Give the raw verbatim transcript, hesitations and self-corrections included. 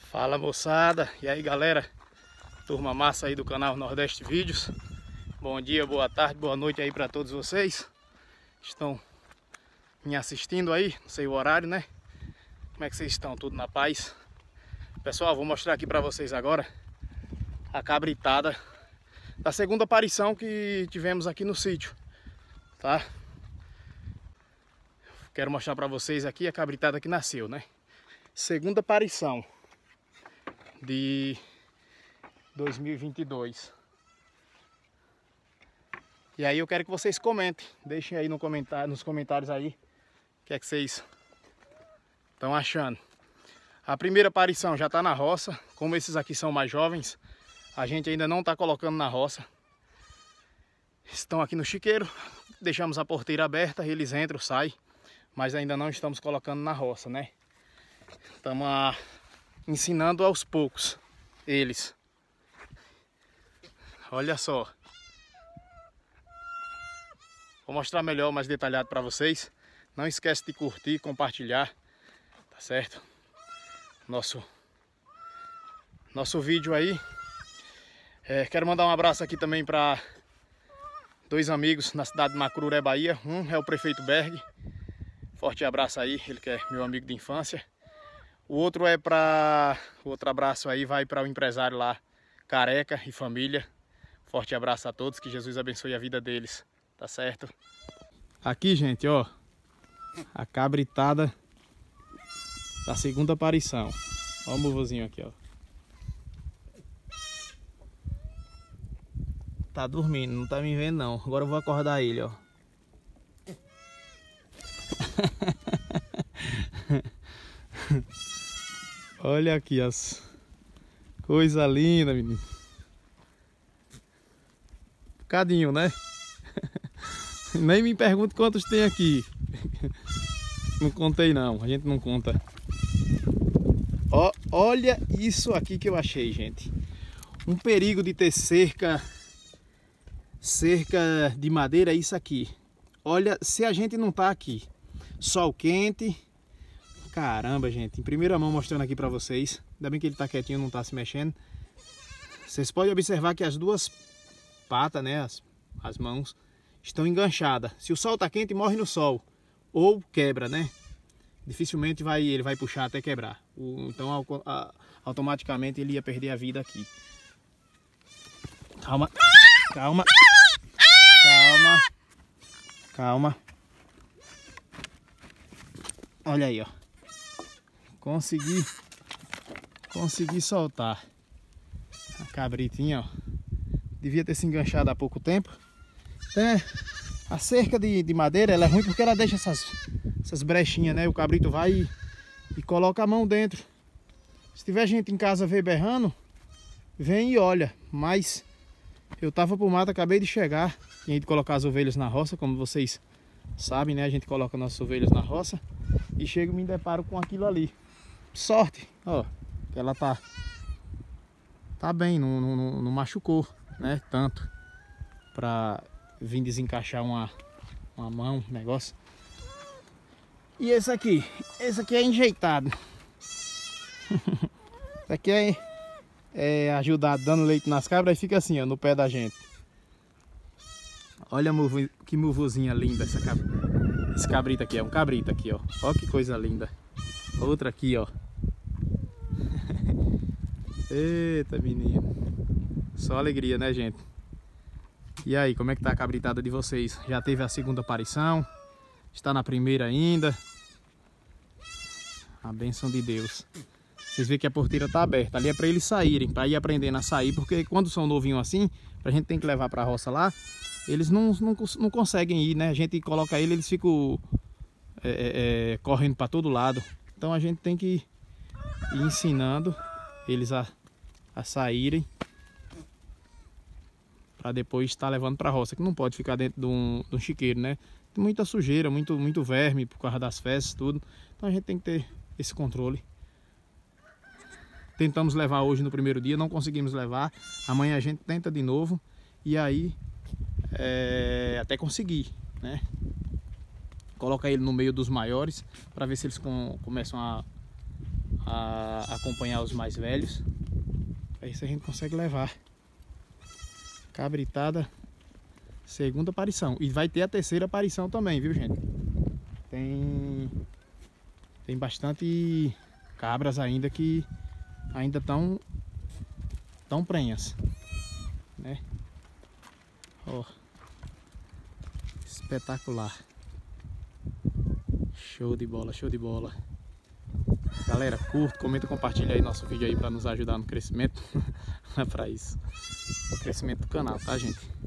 Fala moçada, e aí galera, turma massa aí do canal Nordeste Vídeos. Bom dia, boa tarde, boa noite aí para todos vocês estão me assistindo aí, não sei o horário, né? Como é que vocês estão? Tudo na paz? Pessoal, vou mostrar aqui para vocês agora a cabritada da segunda aparição que tivemos aqui no sítio, tá? Quero mostrar para vocês aqui a cabritada que nasceu, né? Segunda aparição de dois mil e vinte e dois. E aí eu quero que vocês comentem, deixem aí no comentário, nos comentários aí o que é que vocês estão achando. A primeira aparição já está na roça, como esses aqui são mais jovens, a gente ainda não está colocando na roça. Estão aqui no chiqueiro, deixamos a porteira aberta, eles entram, saem, mas ainda não estamos colocando na roça, né? Estamos a... ensinando aos poucos eles. Olha só. Vou mostrar melhor, mais detalhado para vocês. Não esquece de curtir, compartilhar, tá certo? Nosso nosso vídeo aí. É, quero mandar um abraço aqui também para dois amigos na cidade de Macururé, Bahia. Um é o prefeito Berg. Forte abraço aí, ele que é meu amigo de infância. O outro é para... O outro abraço aí vai para o empresário lá, Careca e família. Forte abraço a todos, que Jesus abençoe a vida deles, tá certo? Aqui, gente, ó, a cabritada da segunda aparição. Ó o movozinho aqui, ó. Tá dormindo, não tá me vendo não. Agora eu vou acordar ele, ó. Olha aqui as coisa linda, menino. Bocadinho, né? Nem me pergunte quantos tem aqui. Não contei não, a gente não conta. Ó, olha isso aqui que eu achei, gente. Um perigo de ter cerca cerca de madeira é isso aqui. Olha, se a gente não tá aqui, sol quente. Caramba, gente, em primeira mão mostrando aqui pra vocês. Ainda bem que ele tá quietinho, não tá se mexendo. Vocês podem observar que as duas patas, né, as, as mãos, estão enganchadas. Se o sol tá quente, morre no sol. Ou quebra, né? Dificilmente vai, ele vai puxar até quebrar. O, então, a, a, automaticamente ele ia perder a vida aqui. Calma, calma, calma, calma. Olha aí, ó. Consegui, consegui soltar a cabritinha, ó. Devia ter se enganchado há pouco tempo. É, a cerca de, de madeira, ela é ruim porque ela deixa essas, essas brechinhas, né? O cabrito vai e, e coloca a mão dentro. Se tiver gente em casa ver berrando, vem e olha. Mas eu tava pro mato, acabei de chegar. Tinha de colocar as ovelhas na roça, como vocês sabem, né? A gente coloca nossas ovelhas na roça. E chego e me deparo com aquilo ali. Sorte, ó, que ela tá tá bem, não, não, não machucou, né, tanto pra vir desencaixar uma, uma mão, um negócio. E esse aqui, esse aqui é enjeitado. Esse aqui é, é ajudado, dando leite nas cabras, e fica assim, ó, no pé da gente. Olha movo, que movozinha linda essa cabra. Esse cabrito aqui, é um cabrito aqui, ó. Ó que coisa linda. Outra aqui, ó. Eita, menino. Só alegria, né, gente? E aí, como é que tá a cabritada de vocês? Já teve a segunda aparição? Está na primeira ainda? A bênção de Deus. Vocês veem que a porteira tá aberta. Ali é para eles saírem, para ir aprendendo a sair. Porque quando são novinhos assim, a gente tem que levar pra roça lá, eles não, não, não conseguem ir, né? A gente coloca ele, eles ficam é, é, correndo para todo lado. Então a gente tem que ir ensinando eles a, a saírem para depois estar levando para a roça, que não pode ficar dentro de um, de um chiqueiro, né? Tem muita sujeira, muito, muito verme por causa das fezes, tudo. Então a gente tem que ter esse controle. Tentamos levar hoje no primeiro dia, não conseguimos levar. Amanhã a gente tenta de novo e aí é, até conseguir, né? Coloca ele no meio dos maiores para ver se eles com, começam a, a para acompanhar os mais velhos. Aí isso a gente consegue levar. Cabritada, segunda aparição. E vai ter a terceira aparição também, viu, gente? Tem, tem bastante cabras ainda que ainda estão tão prenhas, né? Ó, espetacular. Show de bola, show de bola. Galera, curta, comenta, compartilha aí nosso vídeo aí para nos ajudar no crescimento. É para isso. O crescimento do canal, tá, gente?